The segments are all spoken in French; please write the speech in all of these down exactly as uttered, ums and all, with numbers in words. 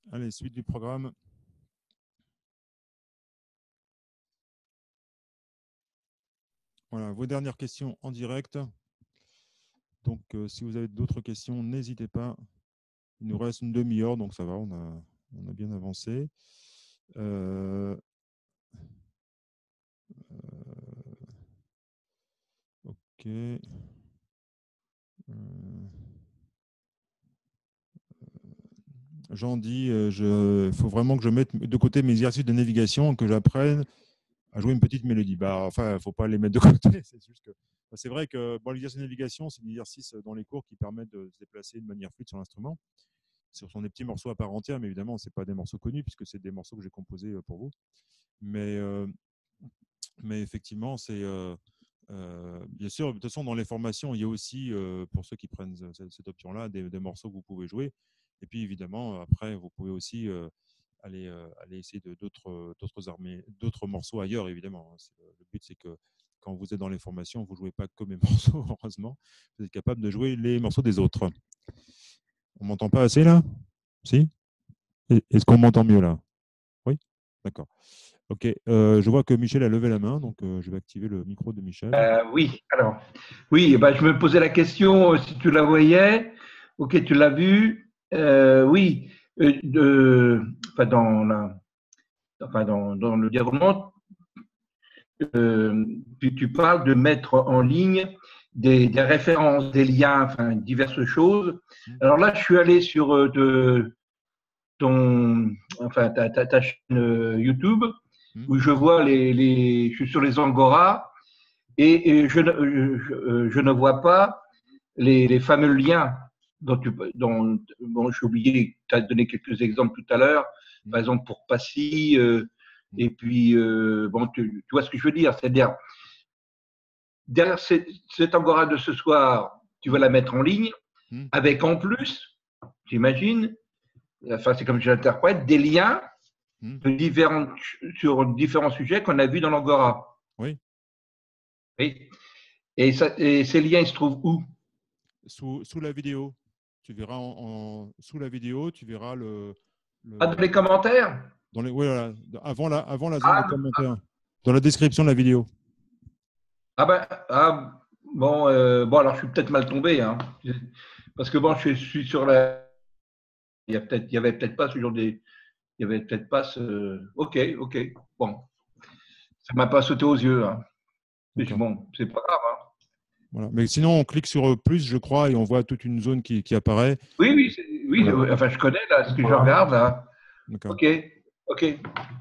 Allez, suite du programme. Voilà, vos dernières questions en direct. Donc, euh, si vous avez d'autres questions, n'hésitez pas. Il nous reste une demi-heure, donc ça va, on a, on a bien avancé. Euh, euh, ok. Euh, Jean dit, il faut vraiment que je mette de côté mes exercices de navigation, que j'apprenne à jouer une petite mélodie. Bah, enfin, il ne faut pas les mettre de côté. C'est juste que c'est vrai que bon, l'exercice de navigation, c'est un exercice dans les cours qui permet de se déplacer de manière fluide sur l'instrument. Ce sont des petits morceaux à part entière, mais évidemment, ce n'est pas des morceaux connus puisque c'est des morceaux que j'ai composés pour vous. Mais, euh, mais effectivement, c'est euh, euh, bien sûr, de toute façon, dans les formations, il y a aussi, euh, pour ceux qui prennent cette, cette option-là, des, des morceaux que vous pouvez jouer. Et puis, évidemment, après, vous pouvez aussi euh, aller, euh, aller essayer d'autres armées, d'autres morceaux ailleurs, évidemment. Le, le but, c'est que quand vous êtes dans les formations, vous ne jouez pas que mes morceaux, heureusement. Vous êtes capable de jouer les morceaux des autres. On m'entend pas assez, là? Si? Est-ce qu'on m'entend mieux, là? Oui? D'accord. Ok, euh, je vois que Michel a levé la main, donc euh, je vais activer le micro de Michel. Euh, oui, alors, oui, ben, je me posais la question si tu la voyais. Ok, tu l'as vu. Euh, oui, euh, de, enfin, dans, la, enfin, dans, dans le déroulement, euh, tu, tu parles de mettre en ligne des, des références, des liens, enfin, diverses choses. Alors là, je suis allé sur euh, de, ton, enfin, ta, ta, ta chaîne YouTube où je vois les, les, je suis sur les Angora. Et, et je, je, je, ne vois pas les, les fameux liens dont tu dont, bon, j'ai oublié, tu as donné quelques exemples tout à l'heure, par exemple pour Passy, euh, et puis, euh, bon, tu, tu vois ce que je veux dire, c'est-à-dire, derrière cette, cette Angora de ce soir, tu vas la mettre en ligne, avec en plus, j'imagine, enfin, c'est comme je l'interprète, des liens de différents, sur différents sujets qu'on a vus dans l'Angora. Oui. Oui. Et, ça, et ces liens, ils se trouvent où? Sous, sous la vidéo. Tu verras en, en, sous la vidéo, tu verras le. le ah, dans les commentaires dans les, oui, voilà, avant, la, avant la zone ah, de commentaires. Dans la description de la vidéo. Ah ben, ah, bon, euh, bon, alors je suis peut-être mal tombé, hein, parce que bon, je suis sur la. Il y a peut-être, il y avait peut-être pas ce genre des. Il y avait peut-être pas ce. Ok, ok, bon, ça m'a pas sauté aux yeux. Hein. Bon, c'est pas grave. Hein. Voilà. Mais sinon, on clique sur plus, je crois, et on voit toute une zone qui, qui apparaît. Oui, oui, oui. Voilà. Enfin, je connais là ce que je regarde là. Ok, ok.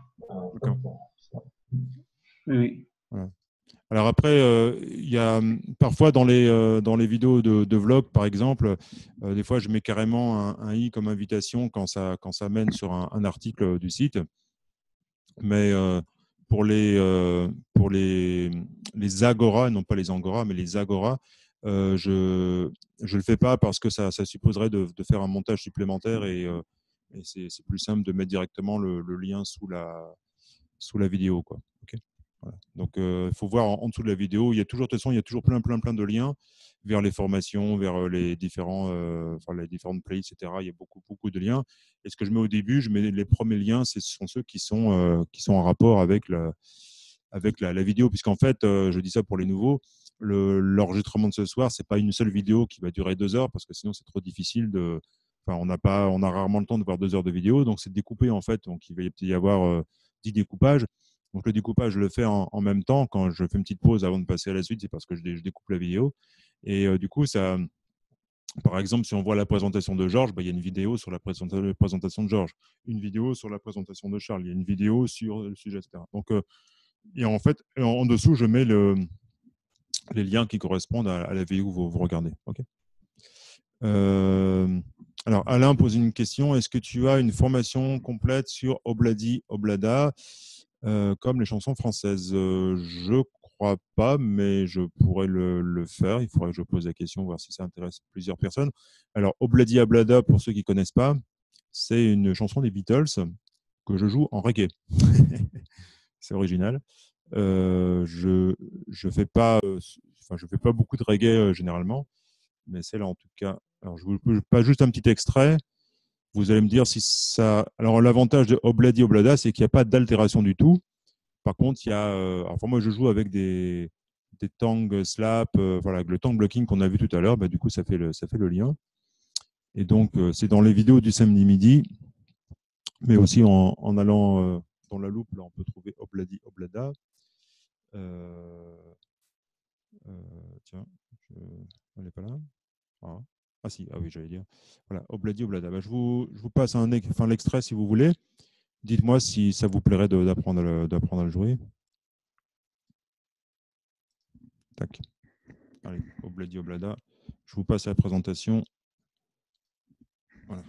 Oui. Voilà. Alors après, euh, il y a parfois dans les, euh, dans les vidéos de, de vlog, par exemple, euh, des fois je mets carrément un, un i comme invitation quand ça, quand ça mène sur un, un article du site. Mais euh, pour les, euh, pour les, les agora, non pas les angora, mais les agora, euh, je ne le fais pas parce que ça, ça supposerait de, de faire un montage supplémentaire et, euh, et c'est plus simple de mettre directement le, le lien sous la, sous la vidéo, quoi. Okay. Voilà. Donc, il euh, faut voir en, en dessous de la vidéo. Il y a toujours, de toute façon, il y a toujours plein, plein, plein de liens vers les formations, vers les différents, euh, enfin, les différentes plays, et cetera. Il y a beaucoup, beaucoup de liens. Et ce que je mets au début, je mets les premiers liens, ce sont ceux qui sont, euh, qui sont en rapport avec la, avec la, la vidéo, puisqu'en fait, euh, je dis ça pour les nouveaux, l'enregistrement de ce soir, c'est pas une seule vidéo qui va durer deux heures, parce que sinon c'est trop difficile de. Enfin, on n'a pas, on a rarement le temps de voir deux heures de vidéo, donc c'est découpé en fait. Donc il va y avoir euh, dix découpages. Donc le découpage, je le fais en, en même temps. Quand je fais une petite pause avant de passer à la suite, c'est parce que je, je, découpe la vidéo. Et euh, du coup, ça, par exemple, si on voit la présentation de Georges, bah, il y a une vidéo sur la présentation de Georges, une vidéo sur la présentation de Charles, il y a une vidéo sur le sujet, et cetera. Donc, euh, et en fait, en, en dessous, je mets le, les liens qui correspondent à, à la vidéo que vous, vous regardez. Okay. Euh, alors, Alain pose une question. Est-ce que tu as une formation complète sur Obladi Oblada euh, comme les chansons françaises? euh, Je crois pas, mais je pourrais le, le faire. Il faudrait que je pose la question, voir si ça intéresse plusieurs personnes. Alors, Obladi Oblada, pour ceux qui ne connaissent pas, c'est une chanson des Beatles que je joue en reggae. C'est original. Euh, je je fais pas, euh, enfin je fais pas beaucoup de reggae euh, généralement, mais celle-là en tout cas. Alors je vous pose pas juste un petit extrait. Vous allez me dire si ça. Alors, l'avantage de Obladi Oblada, c'est qu'il n'y a pas d'altération du tout. Par contre, il y a. Euh... Enfin, moi, je joue avec des, des tang slap, euh, voilà, avec le tang blocking qu'on a vu tout à l'heure. Bah, du coup, ça fait le, ça fait le lien. Et donc, euh, c'est dans les vidéos du samedi midi, mais aussi en, en allant euh, dans la loupe, là, on peut trouver Obladi Oblada. Euh... Euh, tiens, je... elle n'est pas là. Ah. Ah si, ah oui, j'allais dire. Voilà, Obladi Oblada. Bah, je, vous, je vous passe un, enfin, l'extrait si vous voulez. Dites-moi si ça vous plairait d'apprendre à le jouer. Tac. Allez, Obladi Oblada. Je vous passe la présentation. Voilà.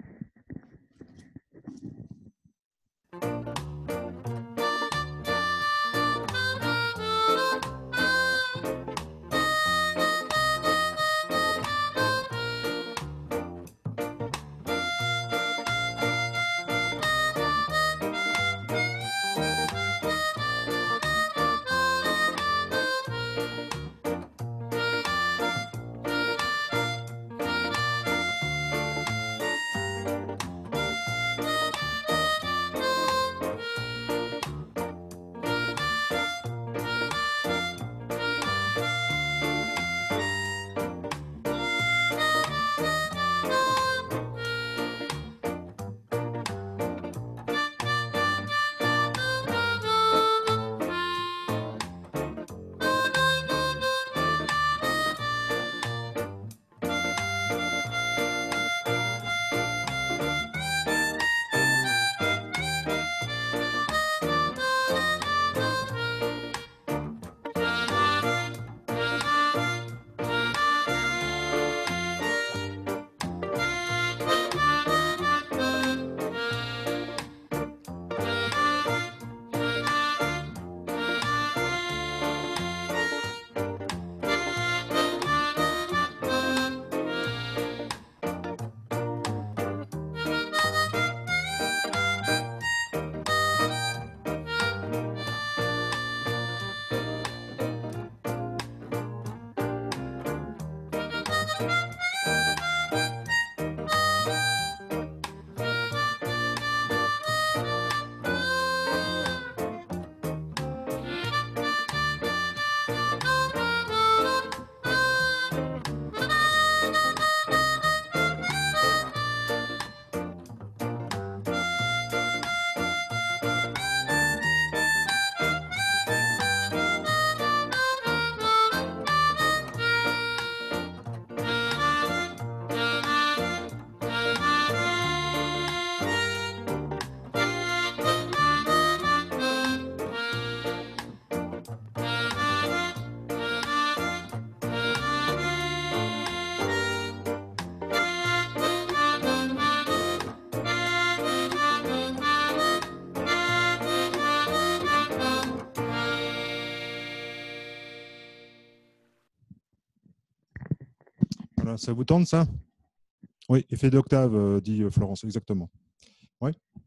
Voilà, ça vous tente ça? Oui, effet d'octave, euh, dit Florence, exactement. Oui.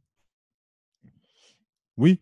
Oui.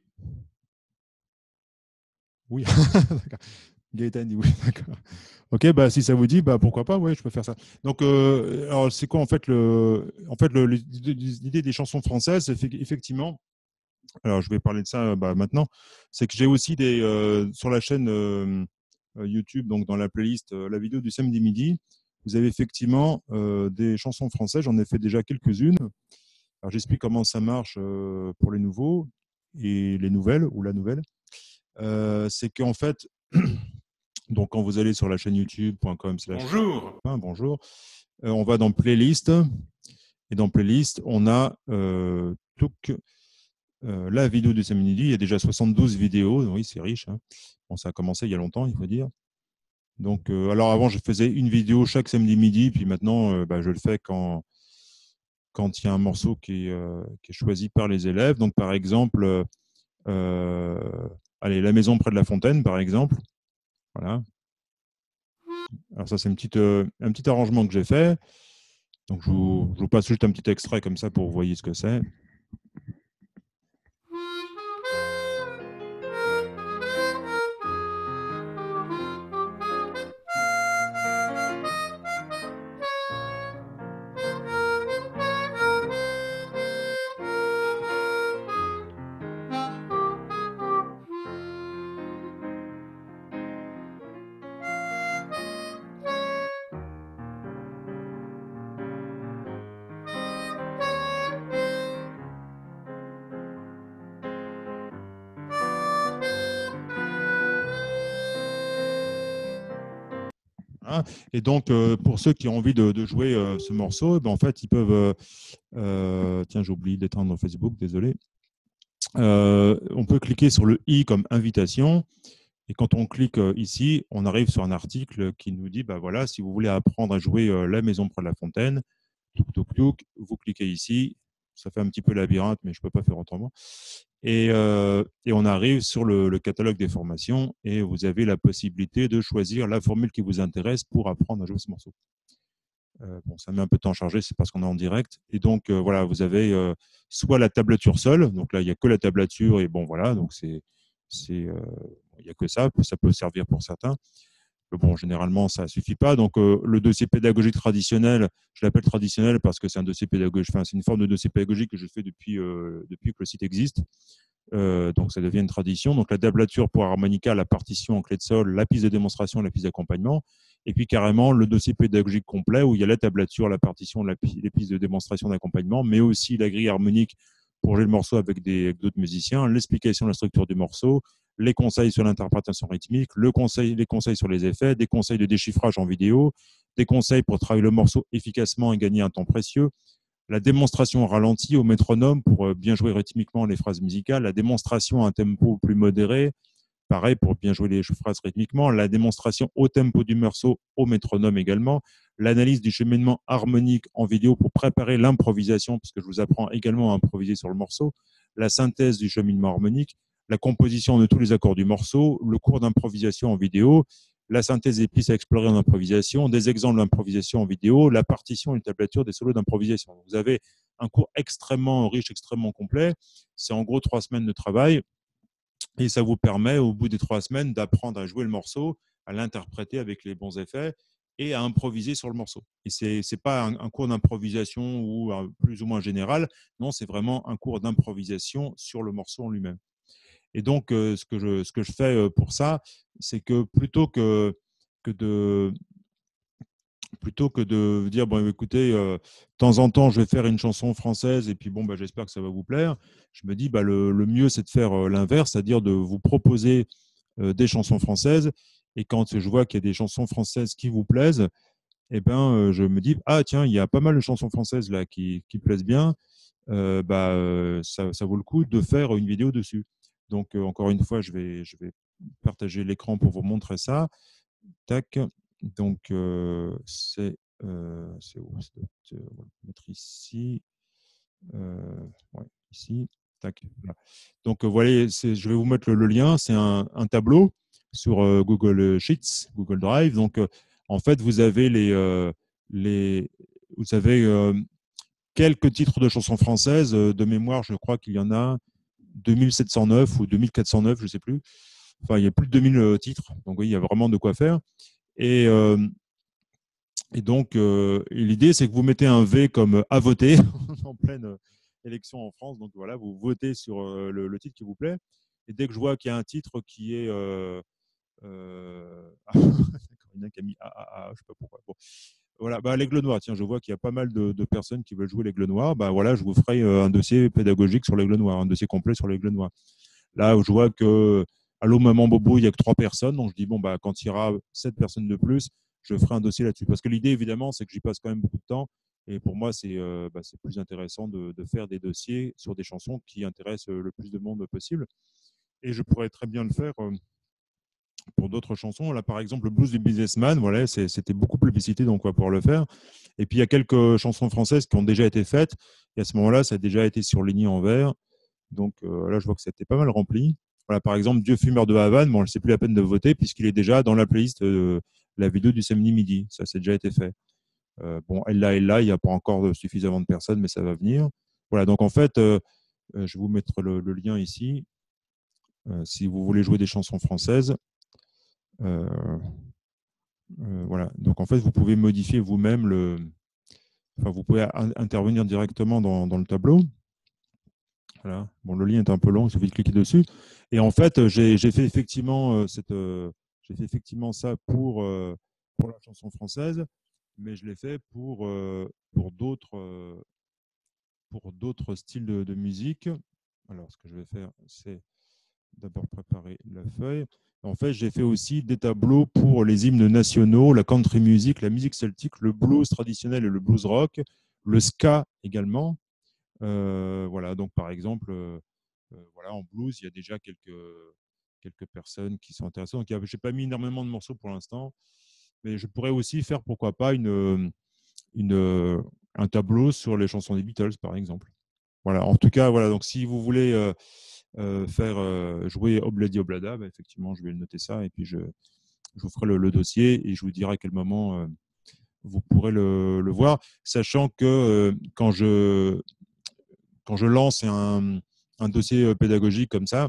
Oui. Gaëtan dit oui, d'accord. Ok, bah si ça vous dit, bah pourquoi pas, ouais, je peux faire ça. Donc, euh, alors c'est quoi en fait le, en fait le- l'idée des chansons françaises, c'est effectivement. Alors je vais parler de ça bah, maintenant. C'est que j'ai aussi des euh, sur la chaîne euh, YouTube, donc dans la playlist, euh, la vidéo du samedi midi, vous avez effectivement euh, des chansons françaises. J'en ai fait déjà quelques-unes. Alors j'explique comment ça marche euh, pour les nouveaux et les nouvelles ou la nouvelle. Euh, c'est qu'en fait, donc quand vous allez sur la chaîne youtube point com slash Bonjour. bonjour, euh, on va dans playlist et dans playlist, on a euh, tout euh, la vidéo du samedi midi. Il y a déjà soixante-douze vidéos. Oui, c'est riche. Hein. Bon, ça a commencé il y a longtemps, il faut dire. Donc, euh, alors avant, je faisais une vidéo chaque samedi midi, puis maintenant, euh, bah, je le fais quand quand il y a un morceau qui est, euh, qui est choisi par les élèves. Donc, par exemple, euh, allez, La maison près de la fontaine, par exemple. Voilà. Alors ça, c'est une petite, euh, un petit arrangement que j'ai fait. Donc, je vous, je vous passe juste un petit extrait comme ça pour que vous voyez ce que c'est. Voilà. Et donc, euh, pour ceux qui ont envie de, de jouer euh, ce morceau, ben, en fait, ils peuvent. Euh, euh, tiens, j'ai oublié d'éteindre Facebook, désolé. Euh, on peut cliquer sur le i comme invitation. Et quand on clique euh, ici, on arrive sur un article qui nous dit, bah voilà, si vous voulez apprendre à jouer euh, La Maison près de la fontaine, touk, touk, touk, vous cliquez ici. Ça fait un petit peu labyrinthe, mais je ne peux pas faire autrement. Et, euh, et on arrive sur le, le catalogue des formations et vous avez la possibilité de choisir la formule qui vous intéresse pour apprendre à jouer ce morceau. Euh, bon, ça met un peu de temps à charger, c'est parce qu'on est en direct. Et donc, euh, voilà, vous avez euh, soit la tablature seule, donc là, il n'y a que la tablature, et bon, voilà, donc c'est, c'est, euh, il n'y a que ça, ça peut servir pour certains. Mais bon, généralement, ça ne suffit pas. Donc, euh, le dossier pédagogique traditionnel, je l'appelle traditionnel parce que c'est un dossier pédagogique, enfin, c'est une forme de dossier pédagogique que je fais depuis, euh, depuis que le site existe. Euh, donc, ça devient une tradition. Donc, la tablature pour harmonica, la partition en clé de sol, la piste de démonstration, la piste d'accompagnement. Et puis, carrément, le dossier pédagogique complet où il y a la tablature, la partition, la, les pistes de démonstration d'accompagnement, mais aussi la grille harmonique pour jouer le morceau avec d'autres musiciens, l'explication de la structure du morceau, les conseils sur l'interprétation rythmique, le conseil, les conseils sur les effets, des conseils de déchiffrage en vidéo, des conseils pour travailler le morceau efficacement et gagner un temps précieux, la démonstration au ralenti, au métronome pour bien jouer rythmiquement les phrases musicales, la démonstration à un tempo plus modéré, pareil pour bien jouer les phrases rythmiquement, la démonstration au tempo du morceau, au métronome également, l'analyse du cheminement harmonique en vidéo pour préparer l'improvisation, parce que je vous apprends également à improviser sur le morceau, la synthèse du cheminement harmonique, la composition de tous les accords du morceau, le cours d'improvisation en vidéo, la synthèse des pistes à explorer en improvisation, des exemples d'improvisation en vidéo, la partition et une tablature des solos d'improvisation. Vous avez un cours extrêmement riche, extrêmement complet. C'est en gros trois semaines de travail et ça vous permet, au bout des trois semaines, d'apprendre à jouer le morceau, à l'interpréter avec les bons effets et à improviser sur le morceau. Et ce n'est pas un, un cours d'improvisation ou un, plus ou moins général, non, c'est vraiment un cours d'improvisation sur le morceau en lui-même. Et donc, euh, ce, que je, ce que je fais pour ça, c'est que plutôt que, que de plutôt que de dire bon écoutez euh, de temps en temps je vais faire une chanson française et puis bon bah, j'espère que ça va vous plaire, je me dis bah, le, le mieux c'est de faire euh, l'inverse, c'est-à-dire de vous proposer euh, des chansons françaises et quand je vois qu'il y a des chansons françaises qui vous plaisent, eh ben euh, je me dis ah tiens il y a pas mal de chansons françaises là qui, qui plaisent bien, euh, bah, euh, ça, ça vaut le coup de faire une vidéo dessus. Donc euh, encore une fois je vais, je vais partager l'écran pour vous montrer ça. Tac. Donc, euh, c'est euh, où? On va le mettre ici. Euh, ouais, ici. Tac. Voilà. Donc, vous voyez, je vais vous mettre le, le lien. C'est un, un, tableau sur euh, Google Sheets, Google Drive. Donc, euh, en fait, vous avez les, euh, les vous avez euh, quelques titres de chansons françaises. De mémoire, je crois qu'il y en a deux mille sept cent neuf ou deux mille quatre cent neuf, je ne sais plus. Enfin, il y a plus de deux mille titres. Donc, oui, il y a vraiment de quoi faire. Et, euh, et donc, euh, l'idée, c'est que vous mettez un V comme à voter en pleine euh, élection en France. Donc, voilà, vous votez sur euh, le, le, titre qui vous plaît. Et dès que je vois qu'il y a un titre qui est... Euh, euh... il y en a qui a mis A A A, je ne sais pas pourquoi. Bon. Voilà, bah, l'Aigle Noir. Tiens, je vois qu'il y a pas mal de, de personnes qui veulent jouer l'Aigle Noir. Bah, voilà, je vous ferai euh, un dossier pédagogique sur l'Aigle Noir, un dossier complet sur l'Aigle Noir. Là, je vois que Allô Maman Bobo, il n'y a que trois personnes. Donc, je dis, bon, bah, quand il y aura sept personnes de plus, je ferai un dossier là-dessus. Parce que l'idée, évidemment, c'est que j'y passe quand même beaucoup de temps. Et pour moi, c'est euh, bah, plus intéressant de, de faire des dossiers sur des chansons qui intéressent le plus de monde possible. Et je pourrais très bien le faire euh, pour d'autres chansons. Là, par exemple, le blues du businessman, voilà, c'était beaucoup plébiscité, donc on va pouvoir le faire. Et puis, il y a quelques chansons françaises qui ont déjà été faites. Et à ce moment-là, ça a déjà été surligné en vert. Donc euh, là, je vois que ça a été pas mal rempli. Voilà, par exemple, Dieu fumeur de Havane, bon, c'est plus la peine de voter puisqu'il est déjà dans la playlist de la vidéo du samedi midi. Ça, c'est déjà été fait. Euh, bon, elle là, elle là, il n'y a pas encore suffisamment de personnes, mais ça va venir. Voilà, donc en fait, euh, je vais vous mettre le, le lien ici. Euh, si vous voulez jouer des chansons françaises, euh, euh, voilà. Donc en fait, vous pouvez modifier vous-même le. Enfin, vous pouvez intervenir directement dans, dans le tableau. Voilà. Bon, le lien est un peu long, il suffit de cliquer dessus. Et en fait, j'ai fait effectivement euh, cette, euh, j'ai fait effectivement ça pour euh, pour la chanson française, mais je l'ai fait pour euh, pour d'autres euh, pour d'autres styles de, de musique. Alors, ce que je vais faire, c'est d'abord préparer la feuille. En fait, j'ai fait aussi des tableaux pour les hymnes nationaux, la country music, la musique celtique, le blues traditionnel et le blues rock, le ska également. Euh, voilà, donc par exemple, euh, euh, voilà, en blues, il y a déjà quelques, quelques personnes qui sont intéressées. Donc, je n'ai pas mis énormément de morceaux pour l'instant, mais je pourrais aussi faire, pourquoi pas, une, une, un tableau sur les chansons des Beatles, par exemple. Voilà, en tout cas, voilà, donc si vous voulez euh, euh, faire euh, jouer Obladi Oblada, bah, effectivement, je vais noter ça et puis je, je vous ferai le, le, dossier et je vous dirai à quel moment euh, vous pourrez le, le, voir, sachant que euh, quand, je, quand je lance un, un dossier pédagogique comme ça,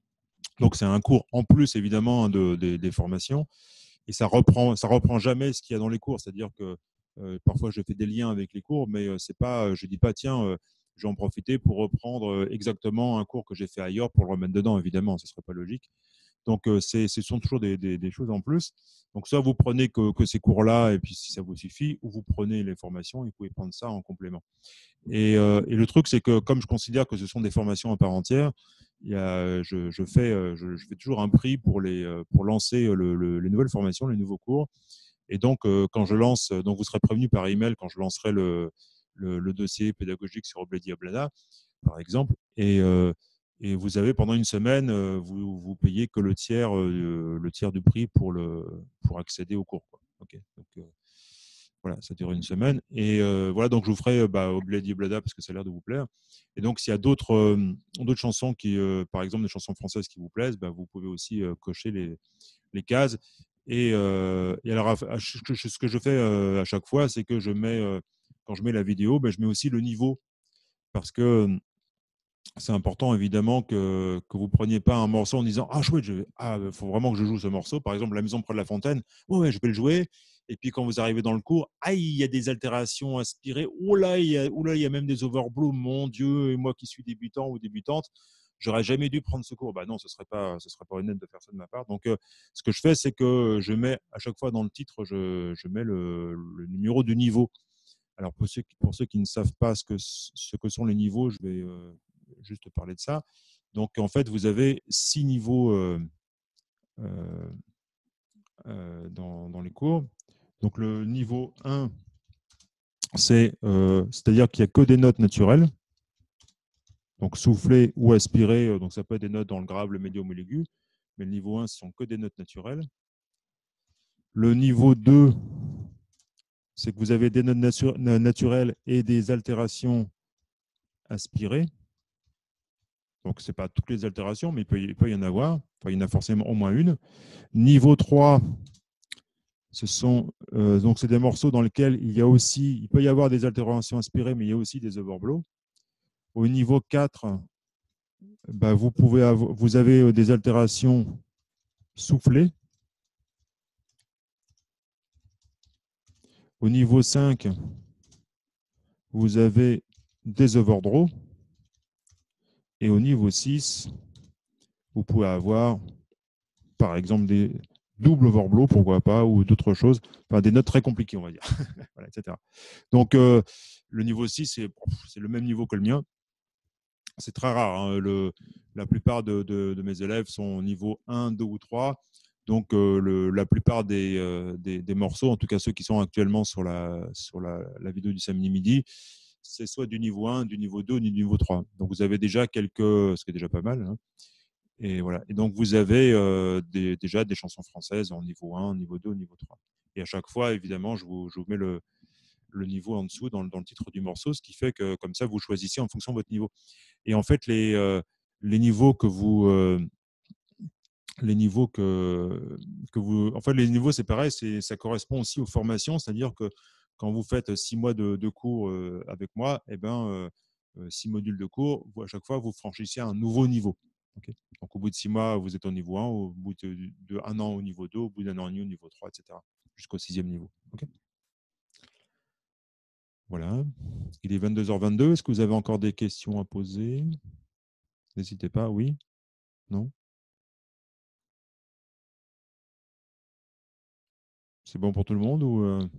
donc c'est un cours en plus évidemment de, de, des formations, et ça reprend, ça reprend jamais ce qu'il y a dans les cours, c'est-à-dire que euh, parfois je fais des liens avec les cours, mais euh, c'est pas, je dis pas tiens, euh, je vais en profiter pour reprendre exactement un cours que j'ai fait ailleurs pour le remettre dedans, évidemment, ce serait pas logique. Donc euh, c'est, ce sont toujours des, des, des, choses en plus. Donc soit vous prenez que, que ces cours-là et puis si ça vous suffit, ou vous prenez les formations et vous pouvez prendre ça en complément. Et, euh, et le truc, c'est que comme je considère que ce sont des formations à part entière, il y a, je, je, fais, je, je fais toujours un prix pour, les, pour lancer le, le, les nouvelles formations, les nouveaux cours. Et donc, euh, quand je lance, donc vous serez prévenu par email quand je lancerai le, le, le dossier pédagogique sur Obladi Oblada, par exemple. Et, euh, et vous avez pendant une semaine, euh, vous, vous payez que le tiers, euh, le tiers du prix pour, le, pour accéder au cours, quoi. Okay. Donc, euh, voilà, ça dure une semaine. Et euh, voilà, donc je vous ferai bah, Obladi Oblada parce que ça a l'air de vous plaire. Et donc, s'il y a d'autres euh, d'autres chansons qui, euh, par exemple, des chansons françaises qui vous plaisent, bah, vous pouvez aussi euh, cocher les, les cases. Et, euh, et alors, à, à, ce que je fais euh, à chaque fois, c'est que je mets, euh, quand je mets la vidéo, bah, je mets aussi le niveau. Parce que c'est important, évidemment, que, que vous ne preniez pas un morceau en disant « Ah, chouette, il ah, faut vraiment que je joue ce morceau. » Par exemple, La maison près de la fontaine. Ouais, ouais, je vais le jouer. Et puis, quand vous arrivez dans le cours, ah, il y a des altérations inspirées. Oh là, il y a, oh là, il y a même des overblows. Mon Dieu, et moi qui suis débutant ou débutante, j'aurais jamais dû prendre ce cours. Bah non, ce serait pas, ce serait pas honnête de faire ça de ma part. Donc, euh, ce que je fais, c'est que je mets à chaque fois dans le titre, je, je mets le, le numéro du niveau. Alors, pour ceux, pour ceux qui ne savent pas ce que, ce que sont les niveaux, je vais euh, juste parler de ça. Donc, en fait, vous avez six niveaux euh, euh, euh, dans, dans les cours. Donc, le niveau un, c'est, euh, c'est-à-dire qu'il n'y a que des notes naturelles. Donc, souffler ou aspirer, donc ça peut être des notes dans le grave, le médium ou l'aigu. Mais le niveau un, ce sont que des notes naturelles. Le niveau deux, c'est que vous avez des notes natu- naturelles et des altérations aspirées. Donc, ce n'est pas toutes les altérations, mais il peut, il peut y en avoir. Enfin, il y en a forcément au moins une. Niveau trois, ce sont euh, donc c'est des morceaux dans lesquels il y a aussi, il peut y avoir des altérations inspirées, mais il y a aussi des overblows. Au niveau quatre, bah, vous, pouvez avoir, vous avez des altérations soufflées. Au niveau cinq, vous avez des overdraws. Et au niveau six, vous pouvez avoir, par exemple, des doubles overblows, pourquoi pas, ou d'autres choses, enfin, des notes très compliquées, on va dire, voilà, et cetera. Donc, euh, le niveau six, c'est, c'est le même niveau que le mien. C'est très rare. Hein. Le, la plupart de, de, de, mes élèves sont au niveau un, deux ou trois. Donc, euh, le, la plupart des, euh, des, des, morceaux, en tout cas ceux qui sont actuellement sur la, sur la, la vidéo du samedi midi, c'est soit du niveau un, du niveau deux ou du niveau trois. Donc, vous avez déjà quelques, ce qui est déjà pas mal. Hein. Et voilà. Et donc, vous avez euh, des, déjà des chansons françaises en niveau un, niveau deux, niveau trois. Et à chaque fois, évidemment, je vous, je vous mets le, le niveau en dessous dans, dans le titre du morceau, ce qui fait que comme ça, vous choisissez en fonction de votre niveau. Et en fait, les, euh, les niveaux que vous, euh, les niveaux que, que vous, en fait, les niveaux, c'est pareil, c'est, ça correspond aussi aux formations, c'est-à-dire que quand vous faites six mois de, de cours euh, avec moi, eh ben, euh, six modules de cours, vous, à chaque fois, vous franchissez un nouveau niveau. Okay. Donc, au bout de six mois, vous êtes au niveau un, au bout de, de un an au niveau deux, au bout d'un an et demi au niveau trois, et cetera, jusqu'au sixième niveau. Okay. Voilà. Il est vingt-deux heures vingt-deux. Est-ce que vous avez encore des questions à poser? N'hésitez pas, oui? Non? C'est bon pour tout le monde ou euh...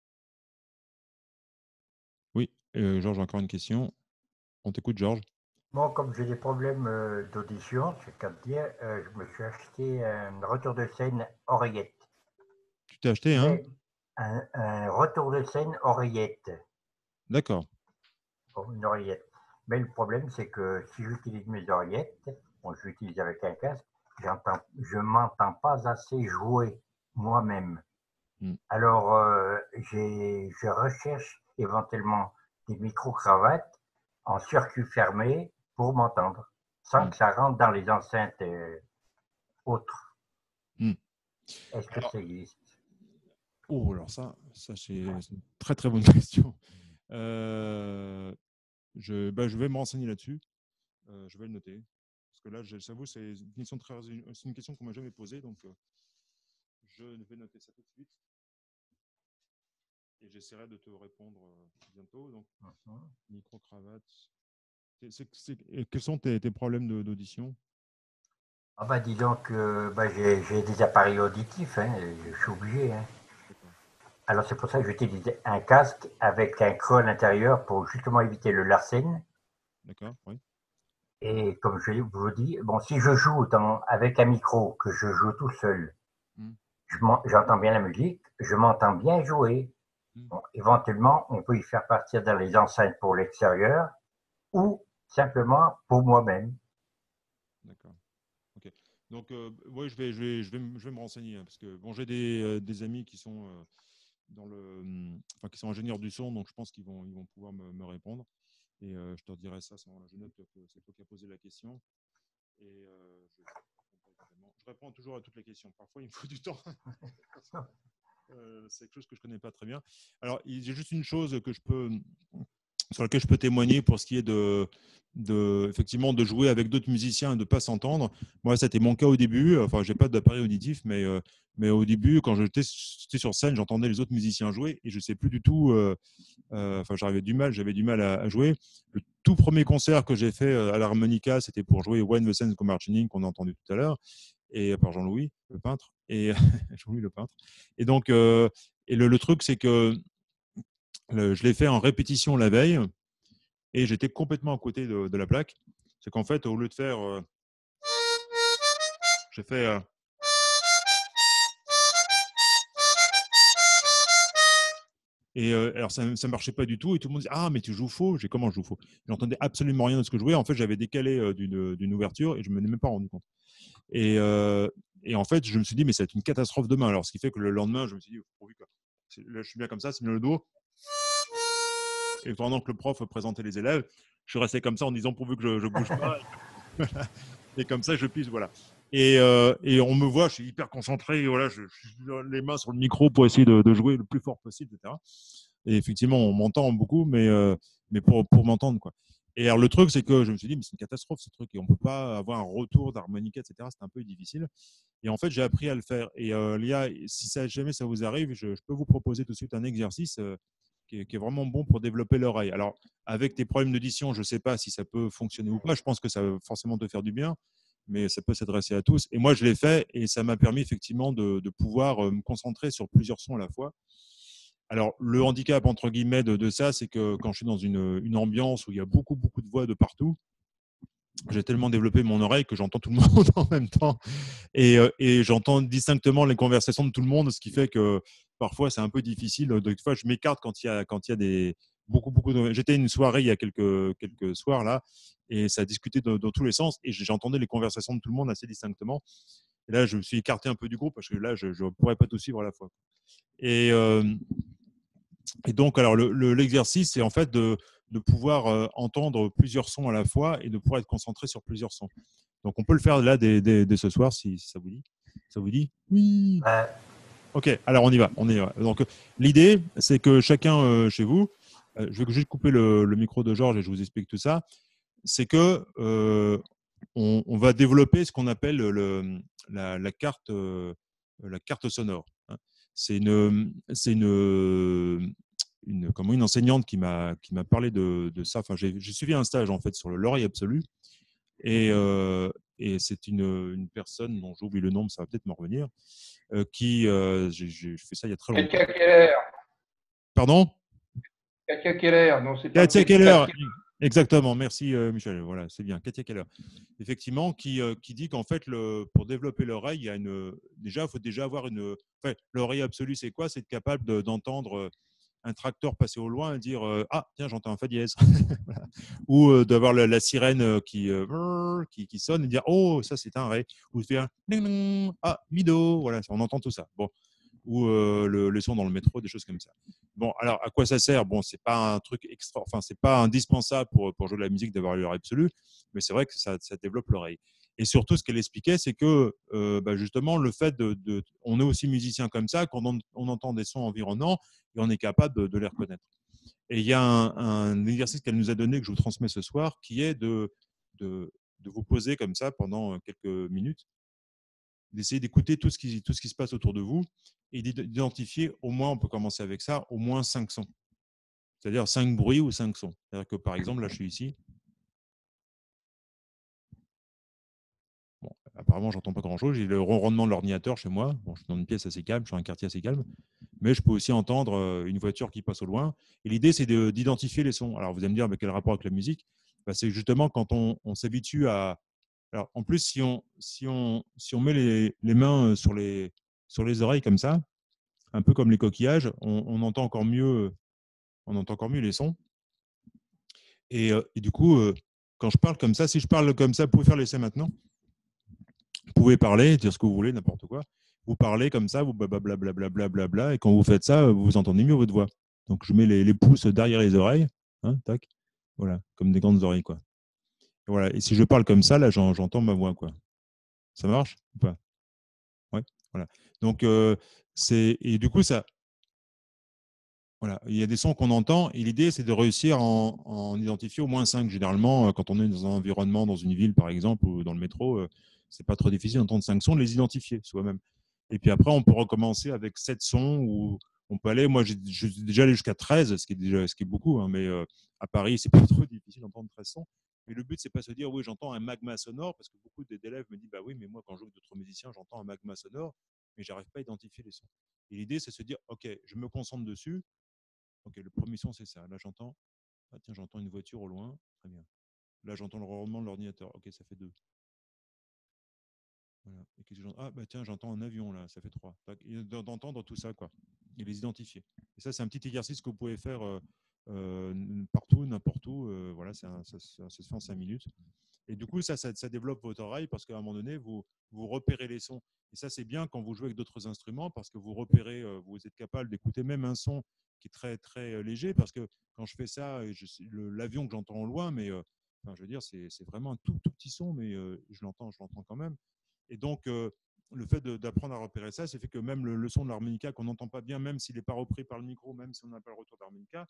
Oui, euh, Georges, encore une question. On t'écoute, Georges. Bon, comme j'ai des problèmes euh, d'audition, c'est qu'à dire, euh, je me suis acheté un retour de scène oreillette. Tu t'es acheté, hein? Mais un, un retour de scène oreillette. D'accord. Bon, une oreillette. Mais le problème, c'est que si j'utilise mes oreillettes, bon, je l'utilise avec un casque, j'entends, je ne m'entends pas assez jouer moi-même. Mm. Alors, euh, j'ai, je recherche éventuellement des micro-cravates en circuit fermé pour m'entendre, sans Mm. que ça rentre dans les enceintes euh, autres. Mm. Est-ce que Alors, ça existe? oh, alors ça, ça c'est une très très bonne question. Euh, je, bah, je vais me renseigner là-dessus. Euh, je vais le noter. Parce que là, je j'avoue, c'est une question, très, c'est une question qu'on m'a jamais posée. Donc, euh, je vais noter ça tout de suite. Et j'essaierai de te répondre euh, bientôt. Donc, Mhm. micro-cravate. C'est- c'est- et quels sont tes, tes problèmes de- d'audition? Ah bah disons que bah, j'ai, j'ai des appareils auditifs, hein, je suis obligé. Hein. D'accord. Alors c'est pour ça que j'utilise un casque avec un creux à l'intérieur pour justement éviter le larcène. D'accord, oui. Et comme je vous dis, bon, si je joue dans, avec un micro, que je joue tout seul, Mm. j'entends bien la musique, je m'entends bien jouer. Mm. Bon, éventuellement, on peut y faire partir dans les enceintes pour l'extérieur ou simplement pour moi-même. D'accord. Ok. Donc, euh, ouais, je vais, je vais, je vais, me- je vais me renseigner hein, parce que bon, j'ai des, euh, des amis qui sont euh, dans le, hum, enfin, qui sont ingénieurs du son, donc je pense qu'ils vont, ils vont pouvoir me, me répondre. Et euh, je te dirai ça à ce moment-là. Je note que c'est toi qui as posé la question. Et euh, je, évidemment, je réponds toujours à toutes les questions. Parfois, il me faut du temps. euh, c'est quelque chose que je connais pas très bien. Alors, j'ai juste une chose que je peux, sur laquelle je peux témoigner pour ce qui est de, de effectivement de jouer avec d'autres musiciens et de ne pas s'entendre. Moi, c'était mon cas au début. Enfin, j'ai pas d'appareil auditif, mais euh, mais au début, quand j'étais sur scène, j'entendais les autres musiciens jouer et je sais plus du tout. Euh, euh, enfin, j'avais du mal, j'avais du mal à, à, jouer. Le tout premier concert que j'ai fait à l'harmonica, c'était pour jouer When the Saints Go Marching In qu'on a entendu tout à l'heure, et par Jean-Louis le peintre et Jean-Louis le peintre. Et donc, euh, et le, le truc, c'est que le, je l'ai fait en répétition la veille et j'étais complètement à côté de, de la plaque. C'est qu'en fait, au lieu de faire, euh, j'ai fait euh, et euh, alors ça ne marchait pas du tout et tout le monde dit ah mais tu joues faux. J'ai comment je joue faux. J'entendais absolument rien de ce que je jouais. En fait, j'avais décalé euh, d'une, d'une ouverture et je me n'ai même pas rendu compte. Et, euh, et en fait, je me suis dit mais c'est une catastrophe demain. Alors ce qui fait que le lendemain, je me suis dit pourvu que là je suis bien comme ça, c'est bien le dos. Et pendant que le prof présentait les élèves, je suis resté comme ça en disant pourvu que je ne bouge pas. Et comme ça, je puisse, voilà. Et, euh, et on me voit, je suis hyper concentré, voilà, je, je suis les mains sur le micro pour essayer de, de jouer le plus fort possible, et cetera. Et effectivement, on m'entend beaucoup, mais, euh, mais pour, pour m'entendre, quoi. Et alors, le truc, c'est que je me suis dit, mais c'est une catastrophe, ce truc, et on ne peut pas avoir un retour d'harmonica, et cetera. C'est un peu difficile. Et en fait, j'ai appris à le faire. Et euh, Léa, si ça, jamais ça vous arrive, je, je peux vous proposer tout de suite un exercice euh, qui, est, qui est vraiment bon pour développer l'oreille. Alors, avec tes problèmes d'audition, je ne sais pas si ça peut fonctionner ou pas. Je pense que ça va forcément te faire du bien, mais ça peut s'adresser à tous. Et moi, je l'ai fait et ça m'a permis effectivement de, de pouvoir euh, me concentrer sur plusieurs sons à la fois. Alors, le handicap, entre guillemets, de, de ça, c'est que quand je suis dans une, une ambiance où il y a beaucoup, beaucoup de voix de partout, j'ai tellement développé mon oreille que j'entends tout le monde en même temps et, euh, et j'entends distinctement les conversations de tout le monde, ce qui fait que parfois c'est un peu difficile. Des fois, je m'écarte quand il y a quand il y a des beaucoup beaucoup de. J'étais à une soirée il y a quelques quelques soirs là et ça discutait dans, dans tous les sens et j'entendais les conversations de tout le monde assez distinctement. Et là, je me suis écarté un peu du groupe parce que là, je ne pourrais pas tout suivre à la fois. Et, euh, et donc, alors le, le, l'exercice, c'est en fait de, de pouvoir euh, entendre plusieurs sons à la fois et de pouvoir être concentré sur plusieurs sons. Donc, on peut le faire là dès, dès, dès ce soir si, si ça vous dit. Ça vous dit? Oui. Euh, Ok, alors on y va. On y va. Donc, l'idée, c'est que chacun euh, chez vous, euh, je vais juste couper le, le micro de Georges et je vous explique tout ça. C'est que euh, on, on va développer ce qu'on appelle le, la, la, carte, euh, la carte sonore. Hein. C'est une, c'est une, une, comment, une enseignante qui m'a, qui m'a parlé de, de ça. Enfin, j'ai, j'ai suivi un stage en fait sur l'oreille absolue et, euh, et c'est une, une personne dont j'oublie le nom, mais ça va peut-être me revenir, euh, qui, euh, j'ai, j'ai fait ça il y a très longtemps. Katia Keller. Pardon? Katia Keller, non, c'est pas Katia Keller, Katia. Exactement, merci euh, Michel. Voilà, c'est bien. Katia Keller, effectivement, qui, euh, qui dit qu'en fait, le, pour développer l'oreille, il y a une, déjà, il faut déjà avoir une. Enfin, l'oreille absolue, c'est quoi? C'est être capable de, d'entendre euh, un tracteur passer au loin et dire euh, ah tiens, j'entends un fa dièse, voilà. Ou euh, d'avoir la, la sirène euh, qui, euh, qui qui sonne et dire oh ça c'est un ré, ou de faire ding, ding, ah mi do, voilà, on entend tout ça. Bon, ou euh, le, le son dans le métro, des choses comme ça. Bon, alors à quoi ça sert? Bon, c'est pas un truc extra, enfin c'est pas indispensable pour pour jouer de la musique d'avoir l'oreille absolue, mais c'est vrai que ça, ça développe l'oreille. Et surtout, ce qu'elle expliquait, c'est que euh, bah, justement le fait de, de, on est aussi musicien comme ça, quand on, on entend des sons environnants et on est capable de, de les reconnaître. Et il y a un, un exercice qu'elle nous a donné que je vous transmets ce soir, qui est de de, de vous poser comme ça pendant quelques minutes, d'essayer d'écouter tout ce qui tout ce qui se passe autour de vous et d'identifier au moins, on peut commencer avec ça, au moins cinq sons. C'est-à-dire cinq bruits ou cinq sons. C'est-à-dire que par exemple, là, je suis ici. Bon, apparemment, j'entends pas grand-chose. J'ai le ronronnement de l'ordinateur chez moi. Bon, je suis dans une pièce assez calme, je suis dans un quartier assez calme. Mais je peux aussi entendre une voiture qui passe au loin. Et l'idée, c'est de, d'identifier les sons. Alors, vous allez me dire, mais quel rapport avec la musique? Bah, c'est justement quand on, on s'habitue à... Alors, en plus, si on, si on, si on met les, les mains sur les, sur les oreilles comme ça, un peu comme les coquillages, on, on entend encore mieux, on entend encore mieux les sons. Et, euh, et du coup, euh, quand je parle comme ça, si je parle comme ça, vous pouvez faire l'essai maintenant. Vous pouvez parler, dire ce que vous voulez, n'importe quoi. Vous parlez comme ça, vous blablabla, bla, bla, bla, bla, bla, et quand vous faites ça, vous entendez mieux votre voix. Donc, je mets les, les pouces derrière les oreilles, hein, tac, voilà, comme des grandes oreilles, quoi. Et, voilà. Et si je parle comme ça, là, j'en, j'entends ma voix, quoi. Ça marche ou pas? Ouais, voilà. Donc, euh, c'est et du coup, ça, voilà, il y a des sons qu'on entend et l'idée, c'est de réussir à en, en identifier au moins cinq. Généralement, quand on est dans un environnement, dans une ville, par exemple, ou dans le métro, euh, c'est pas trop difficile d'entendre cinq sons, de les identifier soi-même. Et puis après, on peut recommencer avec sept sons ou on peut aller. Moi, j'ai déjà allé jusqu'à treize, ce qui est déjà ce qui est beaucoup, hein, mais euh, à Paris, c'est pas trop difficile d'entendre treize sons. Mais le but, c'est pas se dire oui, j'entends un magma sonore, parce que beaucoup d'élèves me disent bah oui, mais moi, quand je joue avec d'autres musiciens, j'entends un magma sonore, mais j'arrive pas à identifier les sons. Et l'idée, c'est de se dire ok, je me concentre dessus. Ok, le premier son, c'est ça. Là, j'entends. Ah, tiens, j'entends une voiture au loin. Très bien. Là, j'entends le ronronnement de l'ordinateur. Ok, ça fait deux. Voilà. Et que ah, bah tiens, j'entends un avion là. Ça fait trois. D'entendre tout ça, quoi. Et les identifier. Et ça, c'est un petit exercice que vous pouvez faire euh, euh, partout, n'importe où. Euh, voilà, ça, ça, ça, ça se fait en cinq minutes. Et du coup, ça, ça, ça développe votre oreille parce qu'à un moment donné, vous, vous repérez les sons. Et ça, c'est bien quand vous jouez avec d'autres instruments parce que vous repérez, euh, vous êtes capable d'écouter même un son qui est très, très euh, léger. Parce que quand je fais ça, l'avion que j'entends au loin, mais euh, enfin, je veux dire, c'est vraiment un tout, tout petit son, mais euh, je l'entends, je l'entends quand même. Et donc, euh, le fait d'apprendre à repérer ça, c'est fait que même le, le son de l'harmonica qu'on n'entend pas bien, même s'il n'est pas repris par le micro, même si on n'a pas le retour d'harmonica,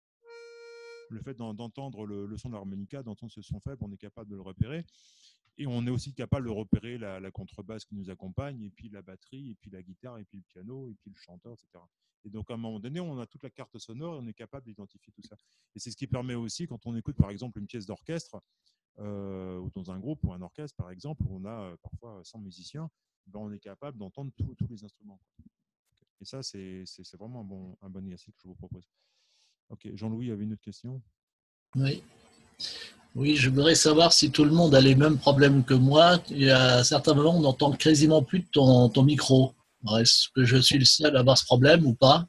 le fait d'entendre le, le son de l'harmonica, d'entendre ce son faible, on est capable de le repérer. Et on est aussi capable de repérer la, la contrebasse qui nous accompagne, et puis la batterie, et puis la guitare, et puis le piano, et puis le chanteur, et cetera. Et donc, à un moment donné, on a toute la carte sonore et on est capable d'identifier tout ça. Et c'est ce qui permet aussi, quand on écoute, par exemple, une pièce d'orchestre, euh, ou dans un groupe ou un orchestre, par exemple, où on a euh, parfois cent musiciens, ben, on est capable d'entendre tous les instruments. Et ça, c'est vraiment un bon, un bon exercice que je vous propose. Ok, Jean-Louis avait une autre question. Oui. Oui, je voudrais savoir si tout le monde a les mêmes problèmes que moi. Et à certains moments, on n'entend quasiment plus de ton, ton micro. Est-ce que je suis le seul à avoir ce problème ou pas?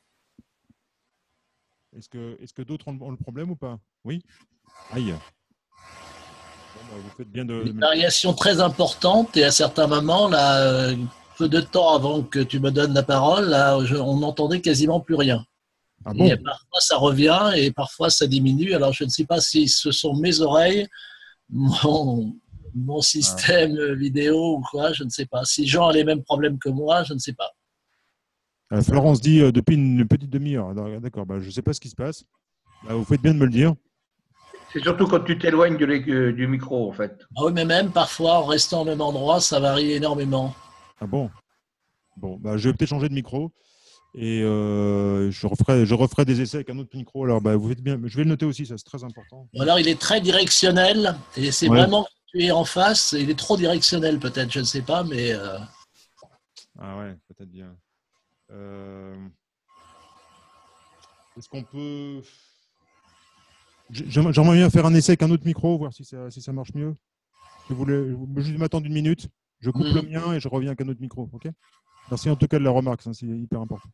Est-ce que, est-ce que d'autres ont, ont le problème ou pas? Oui. Aïe. Bon, bah, vous faites bien de. Une variation très importante et à certains moments, là, peu de temps avant que tu me donnes la parole, là, je, on n'entendait quasiment plus rien. Ah bon? Et parfois ça revient et parfois ça diminue. Alors je ne sais pas si ce sont mes oreilles, mon, mon système ah. vidéo ou quoi, je ne sais pas. Si Jean a les mêmes problèmes que moi, je ne sais pas. Euh, Florence dit euh, depuis une petite demi-heure. D'accord, bah, je ne sais pas ce qui se passe. Bah, vous faites bien de me le dire. C'est surtout quand tu t'éloignes du, du micro, en fait. Ah oui, mais même parfois, en restant au même endroit, ça varie énormément. Ah bon? Bon, bah, je vais peut-être changer de micro et euh, je, referai, je referai des essais avec un autre micro. Alors, bah, vous faites bien. Je vais le noter aussi, ça c'est très important. Ou alors, il est très directionnel et c'est ouais. vraiment que tu es en face. Il est trop directionnel, peut-être, je ne sais pas, mais. Euh... Ah ouais, peut-être bien. Euh... Est-ce qu'on peut. J'aimerais bien faire un essai avec un autre micro, voir si ça, si ça marche mieux. Je voulais juste m'attendre une minute. Je coupe mmh. le mien et je reviens avec un autre micro. Ok. Merci en tout cas de la remarque, c'est hyper important.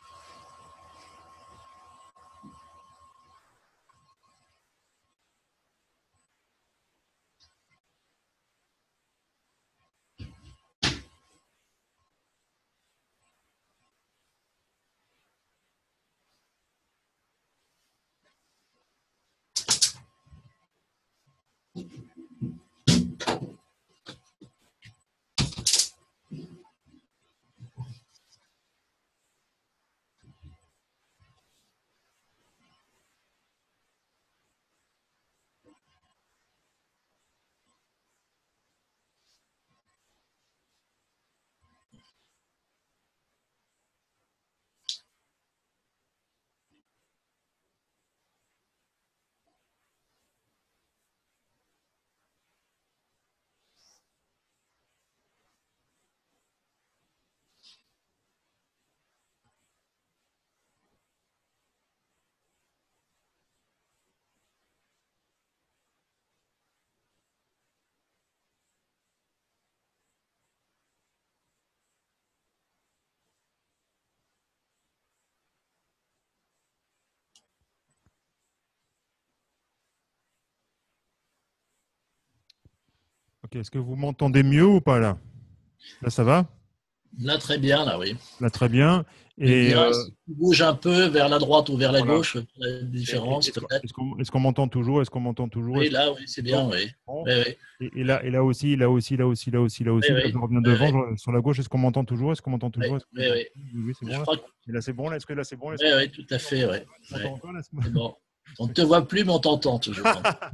Ok, est-ce que vous m'entendez mieux ou pas là? Là, ça va? Là, très bien, là, oui. Là, très bien. Et bien, euh... si tu bouges un peu vers la droite ou vers la voilà. gauche, la différence peut-être. Est-ce qu'on est qu'on m'entend toujours? Est-ce qu'on m'entend toujours? Oui, là, oui, c'est bien, oui. Bon. oui, oui. Et, et, là, et là aussi, là aussi, là aussi, là aussi, là aussi. Oui, là, oui. je reviens devant, oui, je, sur la gauche. Est-ce qu'on m'entend toujours? Est-ce qu'on m'entend toujours? Oui, oui, oui. oui, oui c'est bon. Là, que... là c'est bon. Là, est-ce que là, c'est bon? Oui, oui, tout à fait, oui. oui. Bon. On ne te voit plus, mais on t'entend toujours.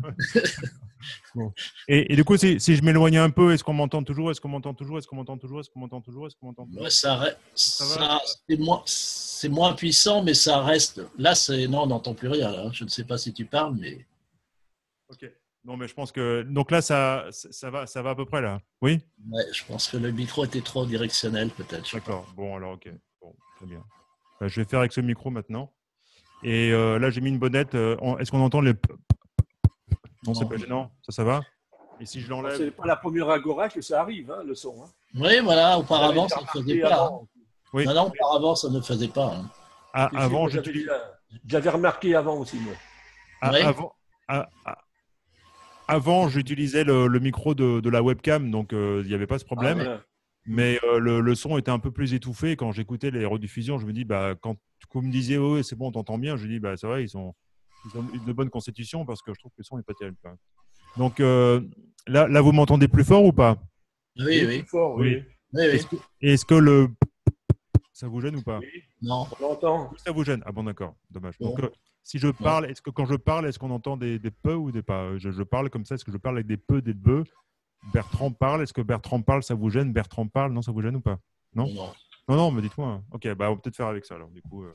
Bon. Et, et du coup, si, si je m'éloigne un peu, est-ce qu'on m'entend toujours? Est-ce qu'on m'entend toujours? Est-ce qu'on m'entend toujours? Est-ce qu'on m'entend toujours? Est-ce qu'on m'entend toujours? Ouais, ça, ça, ça c'est moins, c'est moins puissant, mais ça reste. Là, c'est non, on n'entend plus rien. Là. Je ne sais pas si tu parles, mais. Ok. Non, mais je pense que donc là, ça, ça va, ça va à peu près là. Oui. Ouais, je pense que le micro était trop directionnel, peut-être. D'accord. Bon, alors ok. Bon, très bien. Ben, je vais faire avec ce micro maintenant. Et euh, là, j'ai mis une bonnette. Euh, est-ce qu'on entend les Non, c'est pas gênant. Ça, ça va? Et si je l'enlève. C'est pas la première agora que ça arrive, hein, le son. Hein. Oui, voilà. Auparavant, ça ne faisait pas. Hein. Oui. Non, non, auparavant, ça ne faisait pas. Hein. Ah, avant, j'avais, j'avais remarqué avant aussi, moi. Ah, oui. Avant, ah, ah, avant j'utilisais le, le micro de, de la webcam, donc il euh, n'y avait pas ce problème. Ah, voilà. Mais euh, le, le son était un peu plus étouffé. Quand j'écoutais les rediffusions, je me dis, bah, quand vous me disiez, oh, c'est bon, on t'entend bien, je dis, bah, ça va, ils ont, ils ont une bonne constitution parce que je trouve que le son n'est pas terrible. Donc euh, là, là, vous m'entendez plus fort ou pas? Oui, oui. Plus fort, oui. oui. oui, oui. Est-ce que, est-ce que le ça vous gêne ou pas? Oui. Non. On l'entend. Ça vous gêne? Ah bon, d'accord. Dommage. Bon. Donc, euh, si je parle, est-ce que quand je parle, est-ce qu'on entend des, des peu ou des pas? je, je parle comme ça, est-ce que je parle avec des peu, des beux? Bertrand parle, est-ce que Bertrand parle, ça vous gêne? Bertrand parle, non, ça vous gêne ou pas? Non, non. Non, non, mais dites-moi. Ok, bah, on va peut-être faire avec ça alors. Du coup, euh...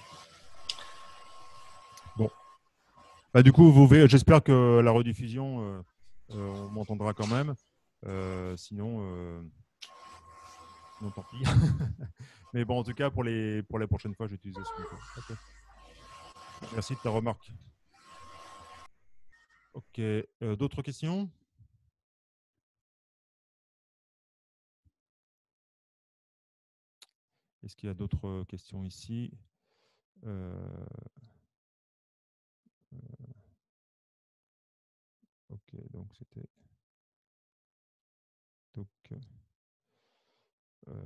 bon. Bah, du coup, vous verrez, j'espère que la rediffusion, euh, euh, on m'entendra quand même. Euh, sinon, euh... non, tant pis. Mais bon, en tout cas, pour les, pour les prochaines fois, j'utilise ce micro. Okay. Merci de ta remarque. Ok. Euh, d'autres questions? Est-ce qu'il y a d'autres questions ici? euh... Euh... Ok, donc c'était. Donc. Euh...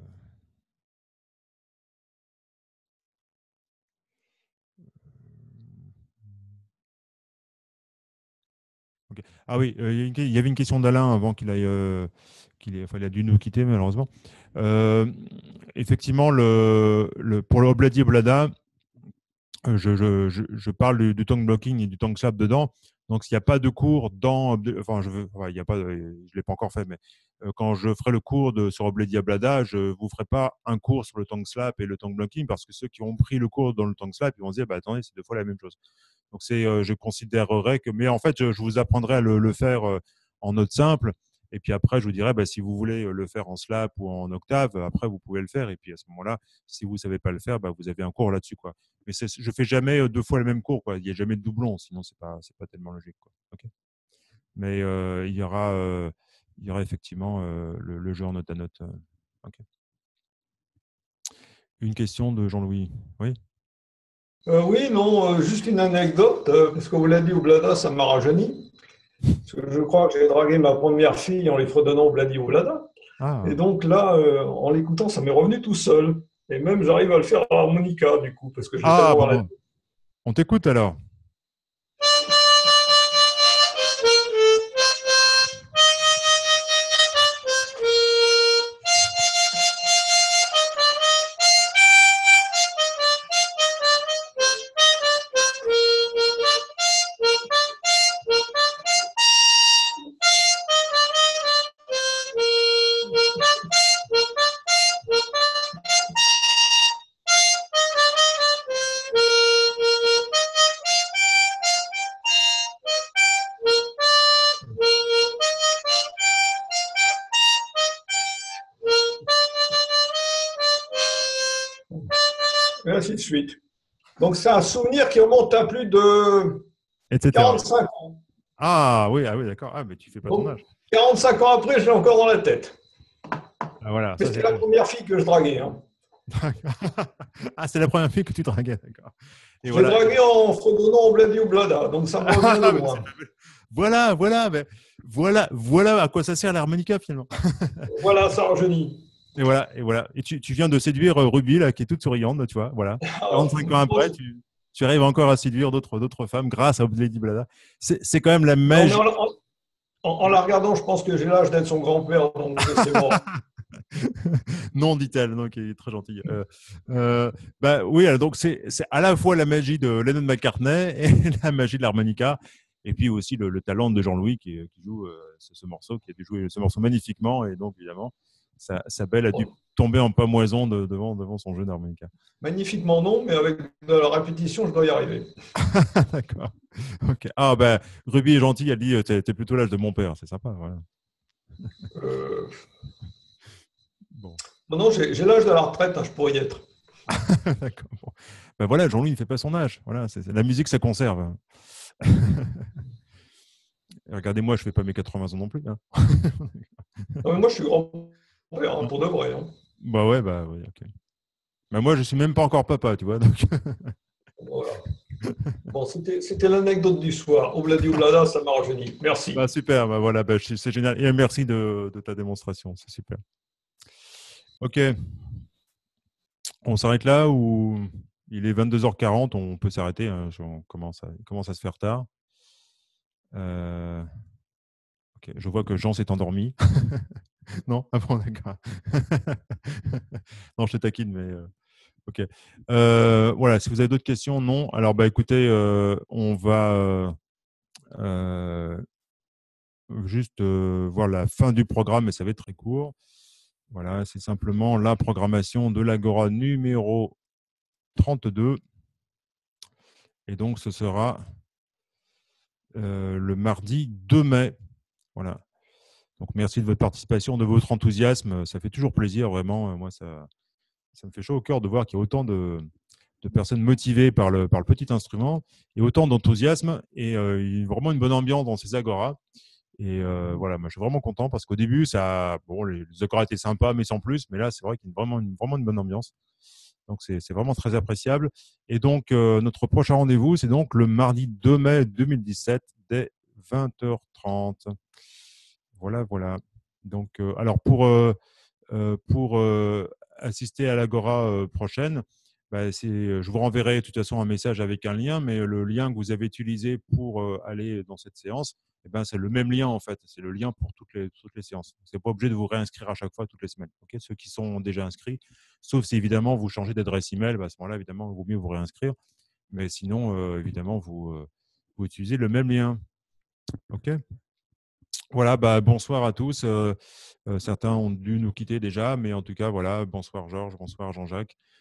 Okay. Ah oui, euh, il y avait une question d'Alain avant qu'il aille, euh, qu'il ait, enfin, il a dû nous quitter malheureusement. Euh, effectivement, le, le, pour le Obladi Oblada, je, je, je, je parle du, du tongue blocking et du tongue slap dedans. Donc, s'il n'y a pas de cours dans, enfin, je veux, enfin, il y a pas, je l'ai pas encore fait, mais euh, quand je ferai le cours de sur Obladi Oblada, je vous ferai pas un cours sur le tongue slap et le tongue blocking parce que ceux qui ont pris le cours dans le tongue slap, ils vont se dire, bah attendez, c'est deux fois la même chose. Donc, c'est, euh, je considérerais que, mais en fait, je, je vous apprendrai à le, le faire euh, en note simple. Et puis après, je vous dirais, bah, si vous voulez le faire en slap ou en octave, après, vous pouvez le faire. Et puis à ce moment-là, si vous ne savez pas le faire, bah, vous avez un cours là-dessus, quoi. Mais c'est, je fais jamais deux fois le même cours, quoi. Il n'y a jamais de doublon, sinon c'est pas, c'est pas tellement logique, quoi. Okay. Mais euh, il y aura, euh, il y aura effectivement euh, le, le jeu en note à note. Euh, okay. Une question de Jean-Louis. Oui. Euh, oui, non, euh, juste une anecdote, euh, parce que vous l'avez dit, Oblada, ça m'a rajeuni. Parce que je crois que j'ai dragué ma première fille en lui fredonnant Obladi Oblada. Ah. Et donc là, euh, en l'écoutant, ça m'est revenu tout seul. Et même, j'arrive à le faire à l'harmonica, du coup, parce que je l'ai Ah, tellement bon, dans la bon. On t'écoute alors. Et ainsi de suite. Donc, c'est un souvenir qui remonte à plus de et cetera quarante-cinq ans. Ah oui, ah oui, d'accord. Ah, mais tu fais pas Donc, ton âge. quarante-cinq ans après, je l'ai encore dans la tête. Ah, voilà. Mais c'était la première fille que je draguais. Hein. Ah, c'est la première fille que tu draguais, d'accord. Et je voilà. l'ai dragué en fredonnant Obladi Oblada, donc ça me revient de loin. Voilà, voilà, mais voilà, voilà à quoi ça sert l'harmonica finalement. Voilà, ça rajeunit. Et voilà, et voilà. Et tu, tu viens de séduire Ruby, là, qui est toute souriante, tu vois. Voilà. quarante-cinq ans après, tu, tu arrives encore à séduire d'autres, d'autres femmes grâce à Obladi Oblada. C'est, c'est quand même la magie. Non, en, en, en la regardant, je pense que j'ai l'âge d'être son grand-père, donc c'est mort. Non, dit-elle, donc il est très gentil. Euh, euh, bah, oui, donc c'est, c'est à la fois la magie de Lennon McCartney et la magie de l'harmonica, et puis aussi le, le talent de Jean-Louis qui, qui joue euh, ce, ce morceau, qui a dû jouer ce morceau magnifiquement, et donc évidemment, sa, sa belle a dû tomber en pamoison de, devant, devant son jeu d'harmonica. Magnifiquement non, mais avec de la répétition, je dois y arriver. D'accord. Ok. Ah ben, bah, Ruby est gentille, elle dit t'es, t'es plutôt l'âge de mon père, c'est sympa. Voilà. Euh... Bon. Non, non, j'ai, j'ai l'âge de la retraite, hein, je pourrais y être. D'accord. Bon. Ben voilà, Jean-Louis ne fait pas son âge. Voilà, c'est, c'est, la musique, ça conserve. Regardez-moi, je ne fais pas mes quatre-vingts ans non plus. Hein. Non, mais moi, je suis grand-père, hein, pour de vrai. Hein. Bah ouais, bah oui, ok. Mais moi, je ne suis même pas encore papa, tu vois. Donc... Voilà. Bon, c'était, c'était l'anecdote du soir. Obladi Oblada, ça m'a rajeuni. Merci. Bah, super, bah, voilà, bah, c'est génial. Et merci de, de ta démonstration, c'est super. Ok. On s'arrête là ou il est vingt-deux heures quarante, on peut s'arrêter. Hein, on commence à, il commence à se faire tard. Euh... Okay. Je vois que Jean s'est endormi. Non, ah bon, d'accord. Non, je te taquine, mais euh... ok. Euh, voilà, si vous avez d'autres questions, non. Alors, bah, écoutez, euh, on va euh, euh, juste euh, voir la fin du programme, mais ça va être très court. Voilà, c'est simplement la programmation de l'Agora numéro trente-deux. Et donc, ce sera euh, le mardi deux mai. Voilà. Donc, merci de votre participation, de votre enthousiasme. Ça fait toujours plaisir, vraiment. Moi, ça, ça me fait chaud au cœur de voir qu'il y a autant de, de personnes motivées par le, par le petit instrument et autant d'enthousiasme et euh, vraiment une bonne ambiance dans ces agoras. Et euh, voilà, moi, je suis vraiment content parce qu'au début, ça, bon, les, les agoras étaient sympas, mais sans plus. Mais là, c'est vrai qu'il y a vraiment une, vraiment une bonne ambiance. Donc, c'est, c'est vraiment très appréciable. Et donc, euh, notre prochain rendez-vous, c'est donc le mardi deux mai deux mille dix-sept dès vingt heures trente. Voilà, voilà. Donc, euh, alors, pour, euh, euh, pour euh, assister à l'Agora euh, prochaine, bah, c'est, je vous renverrai de toute façon un message avec un lien, mais le lien que vous avez utilisé pour euh, aller dans cette séance, eh ben, c'est le même lien en fait. C'est le lien pour toutes les, toutes les séances. Vous n'êtes pas obligé de vous réinscrire à chaque fois toutes les semaines. Okay, ceux qui sont déjà inscrits, sauf si évidemment vous changez d'adresse email, bah, à ce moment-là, évidemment, il vaut mieux vous réinscrire. Mais sinon, euh, évidemment, vous, euh, vous utilisez le même lien. OK. Voilà, bah, bonsoir à tous. Euh, euh, certains ont dû nous quitter déjà, mais en tout cas, voilà, bonsoir Georges, bonsoir Jean-Jacques.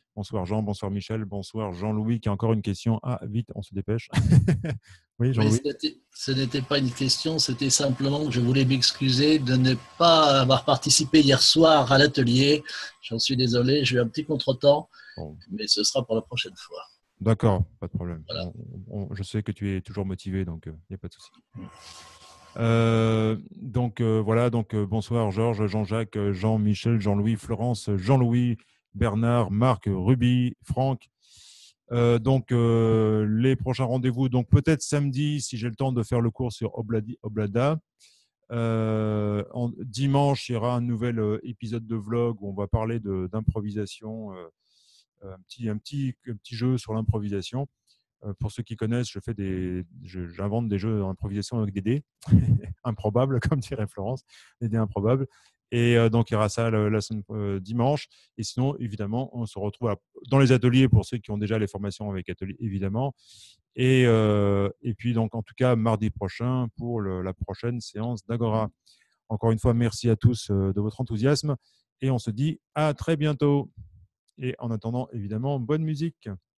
Bonsoir Jean, bonsoir Michel, bonsoir Jean-Louis qui a encore une question. Ah, vite, on se dépêche. Oui, Jean-Louis. Ce n'était pas une question, c'était simplement que je voulais m'excuser de ne pas avoir participé hier soir à l'atelier. J'en suis désolé, j'ai eu un petit contretemps, bon. Mais ce sera pour la prochaine fois. D'accord, pas de problème. Voilà. On, on, je sais que tu es toujours motivé, donc il euh, n'y a pas de souci. Euh, donc euh, voilà, donc euh, bonsoir Georges, Jean-Jacques, Jean-Michel, Jean-Louis, Florence, Jean-Louis, Bernard, Marc, Ruby, Franck. Euh, donc euh, les prochains rendez-vous, donc peut-être samedi si j'ai le temps de faire le cours sur Obladi, Oblada. Euh, en, dimanche, il y aura un nouvel euh, épisode de vlog où on va parler d'improvisation, euh, un, petit, un, petit, un petit jeu sur l'improvisation. Euh, pour ceux qui connaissent, je fais des, j'invente des jeux d'improvisation avec des dés improbables, comme dirait Florence, des dés improbables. Et euh, donc, il y aura ça la, la semaine euh, dimanche. Et sinon, évidemment, on se retrouve à, dans les ateliers pour ceux qui ont déjà les formations avec ateliers, évidemment. Et, euh, et puis, donc, en tout cas, mardi prochain pour le, la prochaine séance d'Agora. Encore une fois, merci à tous euh, de votre enthousiasme. Et on se dit à très bientôt. Et en attendant, évidemment, bonne musique.